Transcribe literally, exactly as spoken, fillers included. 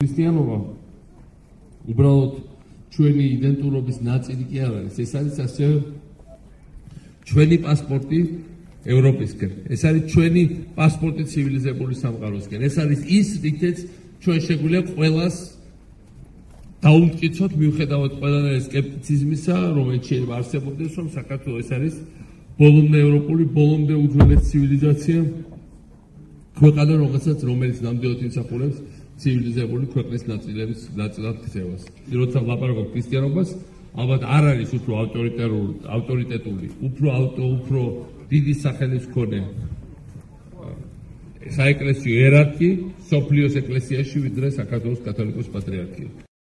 ქრისტიანობა უბრალოდ ჩვენი იდენტურობის ნაწილი კი არ არის. ეს არის ასევე ჩვენი პასპორტი ევროპისკენ. ეს არის ჩვენი პასპორტი ცივილიზებული სამყაროსკენ. ეს არის ის, რითაც ჩვენ შეგვიძლია ყველას დაუმტკიცოთ მიუხედავად ყველანაირი სკეპტიციზმისა, რომელიც შეიძლება არსებობდეს, რომ საქართველოს ეს არის ბოლომდე ევროპული, ბოლომდე უძველესი ცივილიზაცია, ქვეყანა, რომელსაც რომელიც ნამდვილად იმსახურებს ცივილიზებული ქვეყნის ნაწილების ნაწილად ქცევას. როცა ვლაპარაკობ ქრისტიანობას, ალბათ არ არის უფრო ავტორიტარული, ავტორიტეტული, უფრო ავტო, უფრო დიდი სახელის მქონე საეკლესიო იერარქი სოფლიოს ეკლესიაში, ვიდრე საქართველოს კათოლიკოს პატრიარქია.